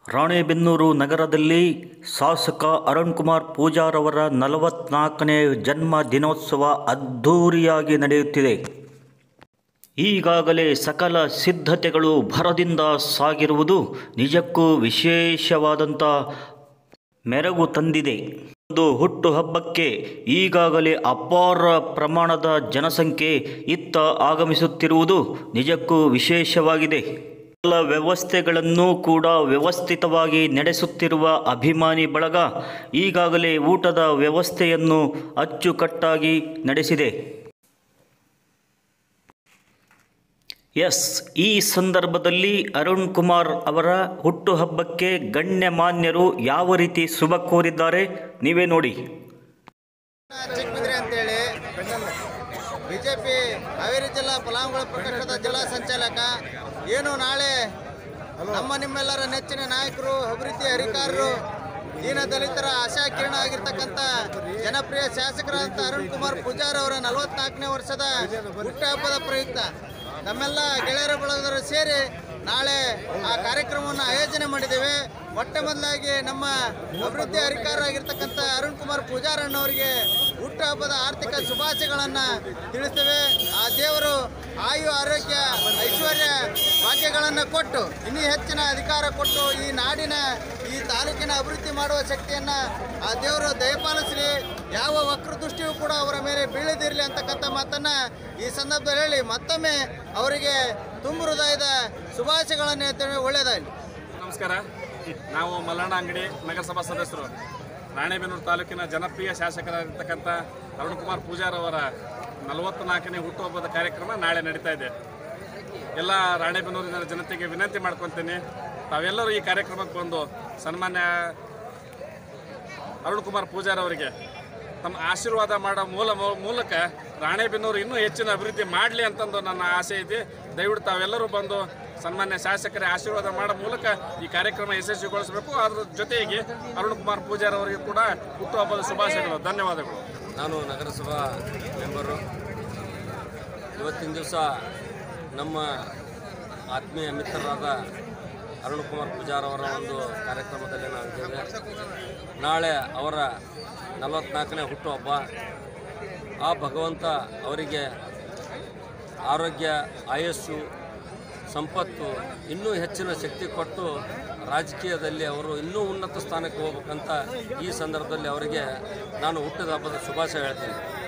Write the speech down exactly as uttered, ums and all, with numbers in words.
ರಾಣೆಬೆನ್ನೂರು ನಗರದಲ್ಲಿ ಶಾಸಕ ಅರುಣ್ ಕುಮಾರ್ ಪೂಜಾರವರ ನಲವತ್ನಾಲ್ಕನೇ ಜನ್ಮ ದಿನೋತ್ಸವ ಅದ್ಧೂರಿಯಾಗಿ ನಡೆಯುತ್ತಿದೆ. ಈಗಾಗಲೇ ಸಕಲ ಸಿದ್ಧತೆಗಳು ಭರದಿಂದ ಸಾಗಿರುವುದು ನಿಜಕ್ಕೂ ವಿಶೇಷವಾದಂಥ ಮೆರುಗು ತಂದಿದೆ. ಒಂದು ಹುಟ್ಟುಹಬ್ಬಕ್ಕೆ ಈಗಾಗಲೇ ಅಪಾರ ಪ್ರಮಾಣದ ಜನಸಂಖ್ಯೆ ಇತ್ತ ಆಗಮಿಸುತ್ತಿರುವುದು ನಿಜಕ್ಕೂ ವಿಶೇಷವಾಗಿದೆ. ಎಲ್ಲ ವ್ಯವಸ್ಥೆಗಳನ್ನು ಕೂಡ ವ್ಯವಸ್ಥಿತವಾಗಿ ನಡೆಸುತ್ತಿರುವ ಅಭಿಮಾನಿ ಬಳಗ ಈಗಾಗಲೇ ಊಟದ ವ್ಯವಸ್ಥೆಯನ್ನು ಅಚ್ಚುಕಟ್ಟಾಗಿ ನಡೆಸಿದೆ. ಎಸ್ ಈ ಸಂದರ್ಭದಲ್ಲಿ ಅರುಣ್ ಕುಮಾರ್ ಅವರ ಹುಟ್ಟುಹಬ್ಬಕ್ಕೆ ಗಣ್ಯಮಾನ್ಯರು ಯಾವ ರೀತಿ ಶುಭ ಕೋರಿದ್ದಾರೆ ನೀವೇ ನೋಡಿ. ಚಿಕ್ಕಬಿದ್ರಿ ಅಂತೇಳಿ ಬಿಜೆಪಿ ಹಾವೇರಿ ಜಿಲ್ಲಾ ಫಲಾನುಭವಿ ಪ್ರಕಟಣದ ಜಿಲ್ಲಾ ಸಂಚಾಲಕ. ಏನು ನಾಳೆ ನಮ್ಮ ನಿಮ್ಮೆಲ್ಲರ ನೆಚ್ಚಿನ ನಾಯಕರು, ಅಭಿವೃದ್ಧಿ ಅಧಿಕಾರರು, ದೀನ ದಲಿತರ ಆಶಾ ಕಿರಣ ಆಗಿರ್ತಕ್ಕಂಥ ಜನಪ್ರಿಯ ಶಾಸಕರಾದಂಥ ಅರುಣ್ ಕುಮಾರ್ ಪೂಜಾರ್ ಅವರ ನಲವತ್ನಾಲ್ಕನೇ ವರ್ಷದ ಹುಟ್ಟುಹಬ್ಬದ ಪ್ರಯುಕ್ತ ನಮ್ಮೆಲ್ಲ ಗೆಳೆಯರ ಬಳಗದವರು ಸೇರಿ ನಾಳೆ ಆ ಕಾರ್ಯಕ್ರಮವನ್ನು ಆಯೋಜನೆ ಮಾಡಿದ್ದೇವೆ. ಮೊಟ್ಟ ಮೊದಲಾಗಿ ನಮ್ಮ ಅಭಿವೃದ್ಧಿ ಅಧಿಕಾರಿ ಆಗಿರ್ತಕ್ಕಂಥ ಅರುಣ್ ಕುಮಾರ್ ಪೂಜಾರ್ ಅಣ್ಣವರಿಗೆ ಹುಟ್ಟುಹಬ್ಬದ ಆರ್ಥಿಕ ಶುಭಾಶಯಗಳನ್ನು ತಿಳಿಸ್ತೇವೆ. ಆ ದೇವರು ಆಯು ಆರೋಗ್ಯ ಐಶ್ವರ್ಯ ಭಾಗ್ಯಗಳನ್ನು ಕೊಟ್ಟು ಇನ್ನೂ ಹೆಚ್ಚಿನ ಅಧಿಕಾರ ಕೊಟ್ಟು ಈ ನಾಡಿನ ಈ ತಾಲೂಕಿನ ಅಭಿವೃದ್ಧಿ ಮಾಡುವ ಶಕ್ತಿಯನ್ನು ಆ ದೇವರು ದಯಪಾಲಿಸಲಿ. ಯಾವ ವಕ್ರದೃಷ್ಟಿಯೂ ಕೂಡ ಅವರ ಮೇಲೆ ಬೀಳದಿರಲಿ ಅಂತಕ್ಕಂಥ ಮಾತನ್ನು ಈ ಸಂದರ್ಭದಲ್ಲಿ ಹೇಳಿ ಮತ್ತೊಮ್ಮೆ ಅವರಿಗೆ ತುಂಬ ಹೃದಯದ ಶುಭಾಶಯಗಳನ್ನು ಹೇಳ್ತೇವೆ. ಒಳ್ಳೆಯದಾಗಲಿ. ನಮಸ್ಕಾರ. ನಾವು ಮಲ್ಲಣ್ಣ ಅಂಗಡಿ ನಗರಸಭಾ ಸದಸ್ಯರು. ರಾಣೆಬೆನ್ನೂರು ತಾಲೂಕಿನ ಜನಪ್ರಿಯ ಶಾಸಕರಾಗಿರ್ತಕ್ಕಂಥ ಅರುಣ್ ಕುಮಾರ್ ಪೂಜಾರ್ ಅವರ ನಲವತ್ತ್ನಾಲ್ಕನೇ ಹುಟ್ಟುಹಬ್ಬದ ಕಾರ್ಯಕ್ರಮ ನಾಳೆ ನಡೀತಾ ಇದೆ. ಎಲ್ಲ ರಾಣೆಬೆನ್ನೂರಿನ ಜನತೆಗೆ ವಿನಂತಿ ಮಾಡ್ಕೊತೀನಿ, ತಾವೆಲ್ಲರೂ ಈ ಕಾರ್ಯಕ್ರಮಕ್ಕೆ ಬಂದು ಸನ್ಮಾನ್ಯ ಅರುಣ್ ಕುಮಾರ್ ಪೂಜಾರ್ ಅವರಿಗೆ ತಮ್ಮ ಆಶೀರ್ವಾದ ಮಾಡೋ ಮೂಲ ಮೂಲಕ ರಾಣೆಬೆನ್ನೂರು ಇನ್ನೂ ಹೆಚ್ಚಿನ ಅಭಿವೃದ್ಧಿ ಮಾಡಲಿ ಅಂತಂದು ನನ್ನ ಆಸೆ ಇದೆ. ದಯವಿಟ್ಟು ತಾವೆಲ್ಲರೂ ಬಂದು ಸನ್ಮಾನ್ಯ ಶಾಸಕರ ಆಶೀರ್ವಾದ ಮಾಡೋ ಮೂಲಕ ಈ ಕಾರ್ಯಕ್ರಮ ಯಶಸ್ವಿಗೊಳಿಸಬೇಕು. ಅದರ ಜೊತೆಗೆ ಅರುಣ್ ಕುಮಾರ್ ಪೂಜಾರ್ ಅವರಿಗೆ ಕೂಡ ಹುಟ್ಟುಹಬ್ಬದ ಶುಭಾಶಯಗಳು. ಧನ್ಯವಾದಗಳು. ನಾನು ನಗರಸಭಾ ಮೆಂಬರು. ಇವತ್ತಿನ ದಿವಸ ನಮ್ಮ ಆತ್ಮೀಯ ಮಿತ್ರರಾದ ಅರುಣ್ ಕುಮಾರ್ ಪೂಜಾರ್ ಅವರ ಒಂದು ಕಾರ್ಯಕ್ರಮದಲ್ಲಿ ನಾವು ಇದ್ದೇವೆ. ನಾಳೆ ಅವರ ನಲವತ್ತ್ನಾಲ್ಕನೇ ಹುಟ್ಟುಹಬ್ಬ. ಆ ಭಗವಂತ ಅವರಿಗೆ ಆರೋಗ್ಯ, ಆಯಸ್ಸು, ಸಂಪತ್ತು, ಇನ್ನೂ ಹೆಚ್ಚಿನ ಶಕ್ತಿ ಕೊಟ್ಟು ರಾಜಕೀಯದಲ್ಲಿ ಅವರು ಇನ್ನೂ ಉನ್ನತ ಸ್ಥಾನಕ್ಕೆ ಹೋಗ್ಬೇಕಂತ ಈ ಸಂದರ್ಭದಲ್ಲಿ ಅವರಿಗೆ ನಾನು ಹುಟ್ಟಿದ ಹಬ್ಬದ ಶುಭಾಶಯ ಹೇಳ್ತೀನಿ.